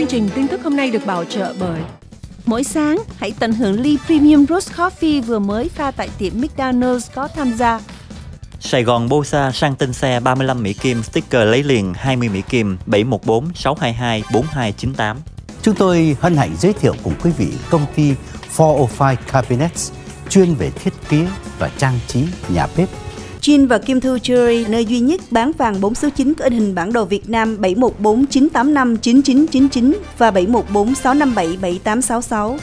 Chương trình tin tức hôm nay được bảo trợ bởi mỗi sáng hãy tận hưởng ly Premium Roast Coffee vừa mới pha tại tiệm McDonald's có tham gia. Sài Gòn Bosa sang tên xe 35 Mỹ Kim, sticker lấy liền 20 Mỹ Kim, 714 622 4298. Chúng tôi hân hạnh giới thiệu cùng quý vị công ty 405 Cabinets, chuyên về thiết kế và trang trí nhà bếp. Jin và Kim Thu Jewelry, nơi duy nhất bán vàng 4 số 9 có in hình bản đồ Việt Nam 714 985 9999 và 714 657 7866.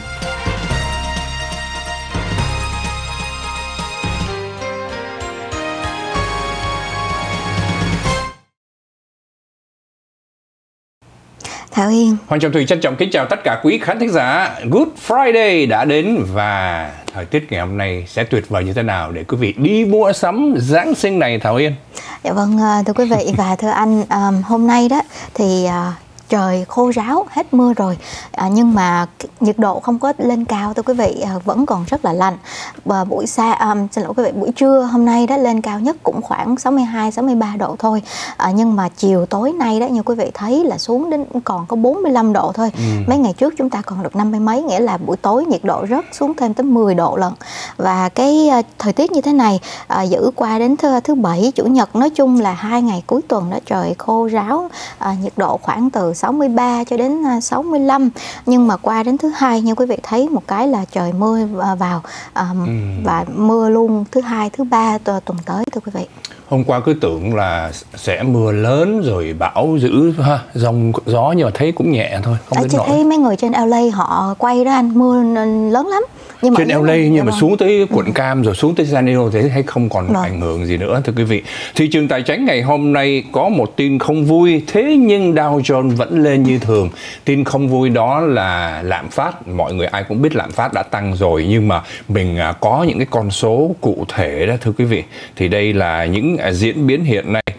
Thảo Hiên. Hoàng Trọng Thủy trân trọng kính chào tất cả quý khán thính giả. Good Friday đã đến và thời tiết ngày hôm nay sẽ tuyệt vời như thế nào để quý vị đi mua sắm Giáng sinh này, Thảo Hiên? Dạ vâng, thưa quý vị và thưa anh, hôm nay đó thì trời khô ráo, hết mưa rồi, nhưng mà nhiệt độ không có lên cao thưa quý vị, vẫn còn rất là lạnh. Và xin lỗi quý vị, buổi trưa hôm nay đó lên cao nhất cũng khoảng 62-63 độ thôi, nhưng mà chiều tối nay đó như quý vị thấy là xuống đến còn có 45 độ thôi. Mấy ngày trước chúng ta còn được 50 mấy, nghĩa là buổi tối nhiệt độ rớt xuống thêm tới 10 độ lận. Và cái thời tiết như thế này giữ qua đến thứ Bảy, Chủ nhật, nói chung là 2 ngày cuối tuần đó trời khô ráo, nhiệt độ khoảng từ 63 cho đến 65, nhưng mà qua đến thứ Hai như quý vị thấy một cái là trời mưa vào, và mưa luôn thứ Hai, thứ Ba tuần tới thưa quý vị. Hôm qua cứ tưởng là sẽ mưa lớn rồi bão dữ ha, giông gió, nhưng mà thấy cũng nhẹ thôi, không đến nỗi. Thấy mấy người trên LA họ quay đó anh, mưa lớn lắm. Nhưng trên LA nhưng mà xuống tới quận Cam rồi xuống tới San Diego thì thấy không còn ảnh hưởng gì nữa thưa quý vị. Thị trường tài chính ngày hôm nay có một tin không vui, thế nhưng Dow Jones vẫn lên như thường. Tin không vui đó là lạm phát, mọi người ai cũng biết lạm phát đã tăng rồi, nhưng mà mình có những cái con số cụ thể đó thưa quý vị. Thì đây là những diễn biến hiện nay.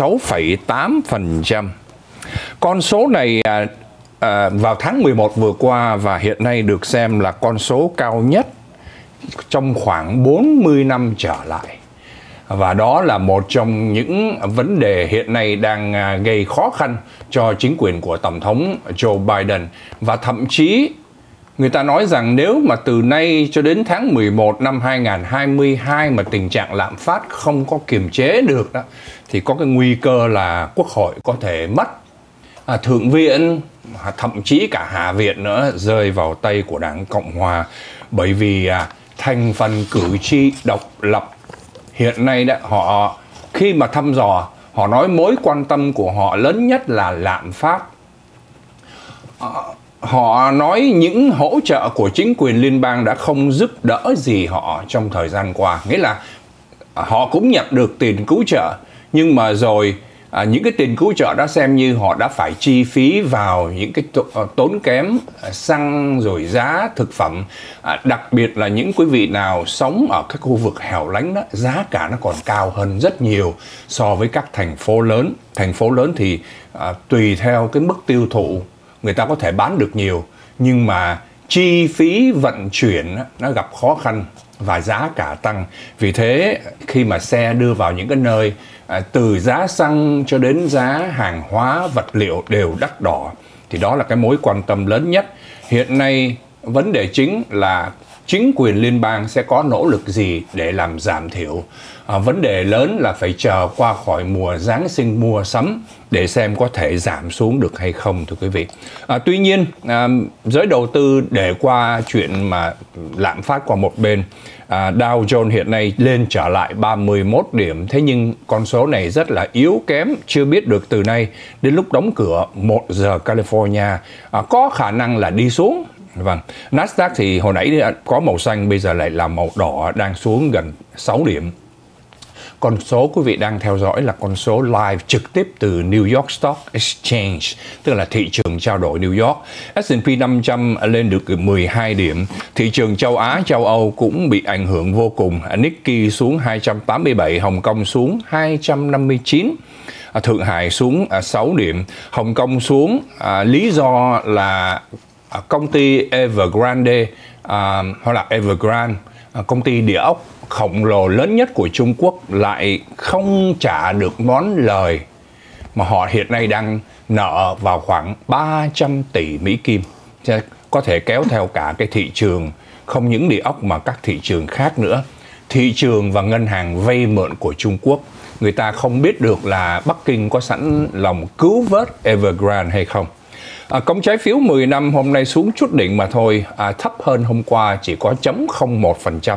6,8%. Con số này vào tháng 11 vừa qua và hiện nay được xem là con số cao nhất trong khoảng 40 năm trở lại. Và đó là một trong những vấn đề hiện nay đang gây khó khăn cho chính quyền của Tổng thống Joe Biden. Và thậm chí người ta nói rằng nếu mà từ nay cho đến tháng 11 năm 2022 mà tình trạng lạm phát không có kiềm chế được đó, thì có cái nguy cơ là Quốc hội có thể mất, Thượng viện, thậm chí cả Hạ viện nữa rơi vào tay của Đảng Cộng Hòa. Bởi vì thành phần cử tri độc lập hiện nay đó, họ khi mà thăm dò, họ nói mối quan tâm của họ lớn nhất là lạm phát. Họ nói những hỗ trợ của chính quyền liên bang đã không giúp đỡ gì họ trong thời gian qua. Nghĩa là họ cũng nhận được tiền cứu trợ, nhưng mà rồi những cái tiền cứu trợ đó xem như họ đã phải chi phí vào những cái tốn kém xăng rồi giá thực phẩm. Đặc biệt là những quý vị nào sống ở các khu vực hẻo lánh đó, giá cả nó còn cao hơn rất nhiều so với các thành phố lớn. Thành phố lớn thì tùy theo cái mức tiêu thụ người ta có thể bán được nhiều, nhưng mà chi phí vận chuyển nó gặp khó khăn và giá cả tăng. Vì thế khi mà xe đưa vào những cái nơi từ giá xăng cho đến giá hàng hóa vật liệu đều đắt đỏ, thì đó là cái mối quan tâm lớn nhất. Hiện nay vấn đề chính là chính quyền liên bang sẽ có nỗ lực gì để làm giảm thiểu. Vấn đề lớn là phải chờ qua khỏi mùa Giáng sinh mua sắm để xem có thể giảm xuống được hay không thưa quý vị. Tuy nhiên giới đầu tư để qua chuyện mà lạm phát qua một bên, Dow Jones hiện nay lên trở lại 31 điểm. Thế nhưng con số này rất là yếu kém, chưa biết được từ nay đến lúc đóng cửa 1 giờ California có khả năng là đi xuống. Vâng, Nasdaq thì hồi nãy có màu xanh, bây giờ lại là màu đỏ, đang xuống gần 6 điểm. Con số quý vị đang theo dõi là con số live trực tiếp từ New York Stock Exchange, tức là thị trường trao đổi New York. S&P 500 lên được 12 điểm. Thị trường châu Á, châu Âu cũng bị ảnh hưởng vô cùng. Nikkei xuống 287, Hồng Kông xuống 259. Thượng Hải xuống 6 điểm, Hồng Kông xuống. Lý do là công ty Evergrande, hoặc là Evergrande, công ty địa ốc khổng lồ lớn nhất của Trung Quốc lại không trả được món lời mà họ hiện nay đang nợ vào khoảng 300 tỷ Mỹ Kim. Có thể kéo theo cả cái thị trường, không những địa ốc mà các thị trường khác nữa. Thị trường và ngân hàng vay mượn của Trung Quốc. Người ta không biết được là Bắc Kinh có sẵn lòng cứu vớt Evergrande hay không. Công trái phiếu 10 năm hôm nay xuống chút đỉnh mà thôi, thấp hơn hôm qua chỉ có 0,01%,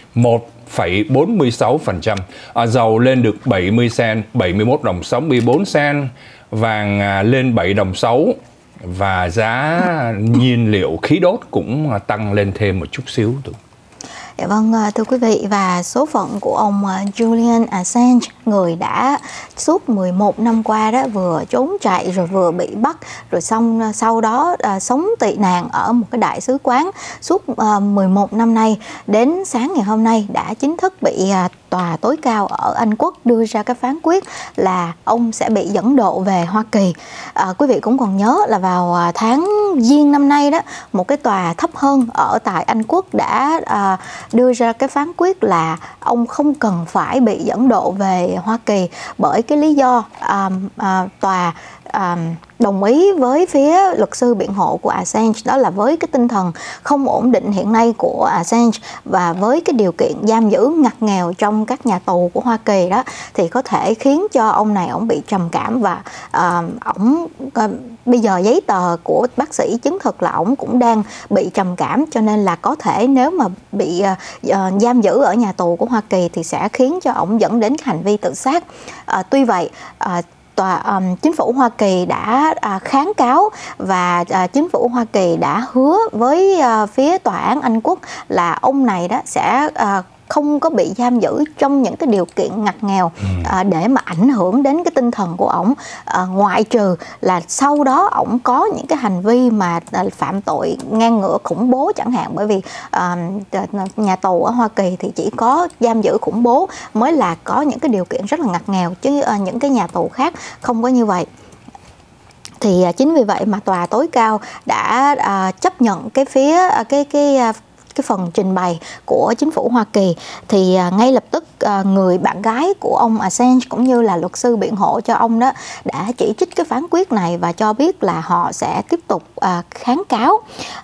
1,46%. Dầu lên được 70 cent, 71 đồng 64 cent, vàng lên 7 đồng 6 và giá nhiên liệu khí đốt cũng tăng lên thêm một chút xíu. Dạ vâng, thưa quý vị, và số phận của ông Julian Assange, người đã suốt 11 năm qua đó vừa trốn chạy rồi vừa bị bắt, rồi sau đó sống tị nạn ở một cái đại sứ quán suốt 11 năm nay, đến sáng ngày hôm nay đã chính thức bị tòa tối cao ở Anh Quốc đưa ra cái phán quyết là ông sẽ bị dẫn độ về Hoa Kỳ. Quý vị cũng còn nhớ là vào tháng Giêng năm nay đó, một cái tòa thấp hơn ở tại Anh Quốc đã đưa ra cái phán quyết là ông không cần phải bị dẫn độ về Hoa Kỳ bởi cái lý do tòa đồng ý với phía luật sư biện hộ của Assange, đó là với cái tinh thần không ổn định hiện nay của Assange và với cái điều kiện giam giữ ngặt nghèo trong các nhà tù của Hoa Kỳ đó, thì có thể khiến cho ông này bị trầm cảm, và bây giờ giấy tờ của bác sĩ chứng thực là ổng cũng đang bị trầm cảm, cho nên là có thể nếu mà bị giam giữ ở nhà tù của Hoa Kỳ thì sẽ khiến cho ổng dẫn đến hành vi tự sát. Tuy vậy, chính phủ Hoa Kỳ đã kháng cáo và chính phủ Hoa Kỳ đã hứa với phía tòa án Anh Quốc là ông này đó sẽ không có bị giam giữ trong những cái điều kiện ngặt nghèo để mà ảnh hưởng đến cái tinh thần của ổng, ngoại trừ là sau đó ổng có những cái hành vi mà phạm tội ngang ngửa khủng bố chẳng hạn, bởi vì nhà tù ở Hoa Kỳ thì chỉ có giam giữ khủng bố mới là có những cái điều kiện rất là ngặt nghèo, chứ những cái nhà tù khác không có như vậy. Thì chính vì vậy mà tòa tối cao đã chấp nhận cái phần trình bày của chính phủ Hoa Kỳ. Thì ngay lập tức người bạn gái của ông Assange cũng như là luật sư biện hộ cho ông đó đã chỉ trích cái phán quyết này và cho biết là họ sẽ tiếp tục kháng cáo.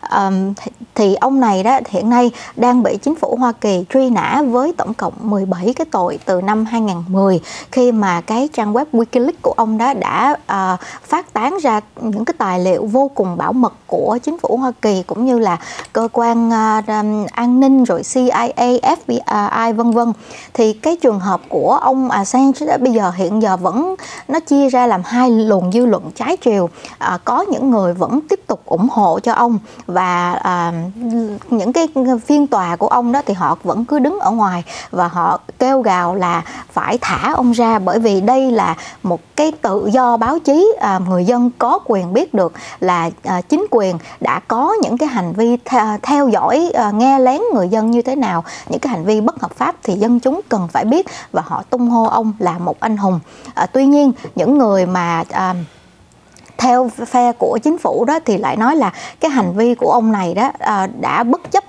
Thì ông này đó hiện nay đang bị chính phủ Hoa Kỳ truy nã với tổng cộng 17 cái tội từ năm 2010, khi mà cái trang web Wikileaks của ông đó đã phát tán ra những cái tài liệu vô cùng bảo mật của chính phủ Hoa Kỳ cũng như là cơ quan an ninh rồi CIA, FBI vân vân. Thì cái trường hợp của ông Assange đó bây giờ hiện giờ vẫn nó chia ra làm hai luồng dư luận trái chiều. Có những người vẫn tiếp tục ủng hộ cho ông và những cái phiên tòa của ông đó thì họ vẫn cứ đứng ở ngoài và họ kêu gào là phải thả ông ra, bởi vì đây là một cái tự do báo chí, người dân có quyền biết được là chính quyền đã có những cái hành vi theo dõi, nghe lén người dân như thế nào, những cái hành vi bất hợp pháp thì dân chúng cần phải biết, và họ tung hô ông là một anh hùng. Tuy nhiên những người mà theo phe của chính phủ đó thì lại nói là cái hành vi của ông này đó đã bất chấp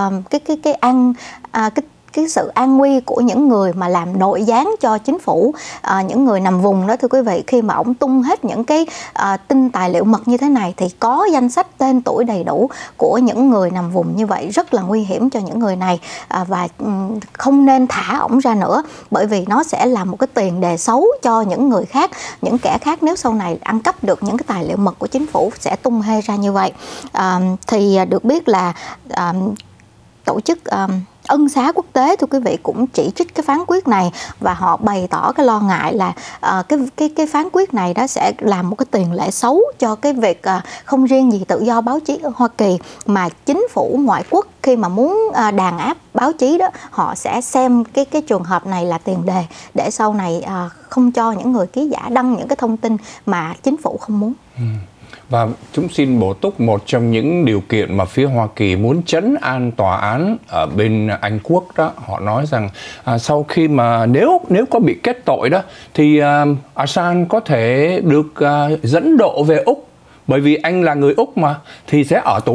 cái sự an nguy của những người mà làm nội gián cho chính phủ, những người nằm vùng đó thưa quý vị. Khi mà ông tung hết những cái tin tài liệu mật như thế này thì có danh sách tên tuổi đầy đủ của những người nằm vùng như vậy, rất là nguy hiểm cho những người này, và không nên thả ổng ra nữa, bởi vì nó sẽ là một cái tiền đề xấu cho những người khác, những kẻ khác nếu sau này ăn cắp được những cái tài liệu mật của chính phủ sẽ tung hê ra như vậy. Thì được biết là tổ chức ân xá quốc tế thưa quý vị cũng chỉ trích cái phán quyết này, và họ bày tỏ cái lo ngại là cái phán quyết này đó sẽ làm một cái tiền lệ xấu cho cái việc không riêng gì tự do báo chí ở Hoa Kỳ, mà chính phủ ngoại quốc khi mà muốn đàn áp báo chí đó, họ sẽ xem cái trường hợp này là tiền đề để sau này không cho những người ký giả đăng những cái thông tin mà chính phủ không muốn. Và chúng xin bổ túc một trong những điều kiện mà phía Hoa Kỳ muốn trấn an tòa án ở bên Anh Quốc đó. Họ nói rằng sau khi mà nếu có bị kết tội đó thì Assange có thể được dẫn độ về Úc, bởi vì anh là người Úc mà, thì sẽ ở tù Úc.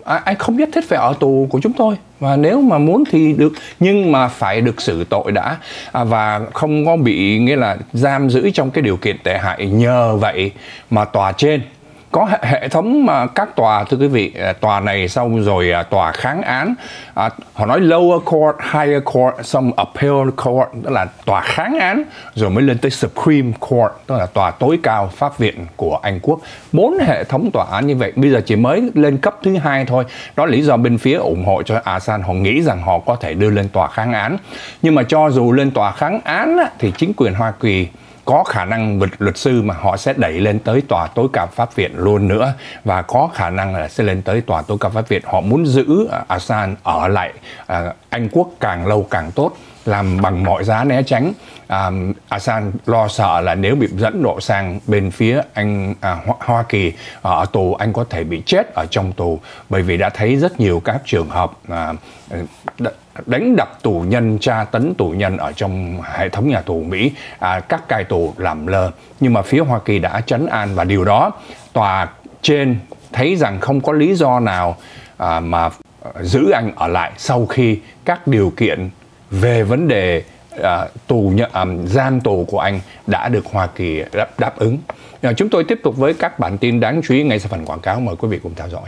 anh không nhất thiết phải ở tù của chúng tôi, và nếu mà muốn thì được, nhưng mà phải được xử tội đã, và không có bị nghĩa là giam giữ trong cái điều kiện tệ hại. Nhờ vậy mà tòa trên có hệ thống mà các tòa, thưa quý vị, tòa này xong rồi tòa kháng án, họ nói lower court, higher court, xong appeal court, tức là tòa kháng án, rồi mới lên tới Supreme Court, tức là tòa tối cao pháp viện của Anh Quốc. 4 hệ thống tòa án như vậy, bây giờ chỉ mới lên cấp thứ 2 thôi. Đó là lý do bên phía ủng hộ cho Assange, họ nghĩ rằng họ có thể đưa lên tòa kháng án. Nhưng mà cho dù lên tòa kháng án thì chính quyền Hoa Kỳ có khả năng luật sư mà họ sẽ đẩy lên tới tòa tối cao pháp viện luôn nữa, và có khả năng là sẽ lên tới tòa tối cao pháp viện. Họ muốn giữ Assange ở lại Anh Quốc càng lâu càng tốt, làm bằng mọi giá né tránh. Assange lo sợ là nếu bị dẫn độ sang bên phía Hoa Kỳ ở tù, anh có thể bị chết ở trong tù, bởi vì đã thấy rất nhiều các trường hợp đánh đập tù nhân, tra tấn tù nhân ở trong hệ thống nhà tù Mỹ, các cai tù làm lơ. Nhưng mà phía Hoa Kỳ đã trấn an, và điều đó tòa trên thấy rằng không có lý do nào mà giữ anh ở lại sau khi các điều kiện về vấn đề giam tù của anh đã được Hoa Kỳ đáp ứng. Chúng tôi tiếp tục với các bản tin đáng chú ý ngay sau phần quảng cáo. Mời quý vị cùng theo dõi.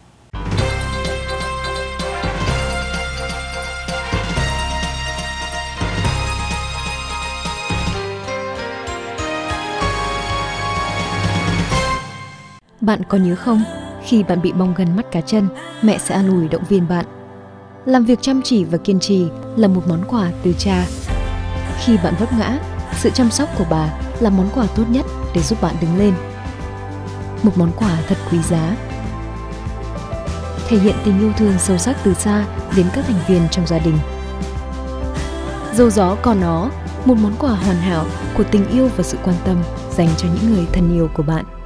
Bạn có nhớ không, khi bạn bị bong gân mắt cá chân, mẹ sẽ an ủi động viên bạn. Làm việc chăm chỉ và kiên trì là một món quà từ cha. Khi bạn vấp ngã, sự chăm sóc của bà là món quà tốt nhất để giúp bạn đứng lên. Một món quà thật quý giá. Thể hiện tình yêu thương sâu sắc từ xa đến các thành viên trong gia đình. Dâu gió còn nó, một món quà hoàn hảo của tình yêu và sự quan tâm dành cho những người thân yêu của bạn.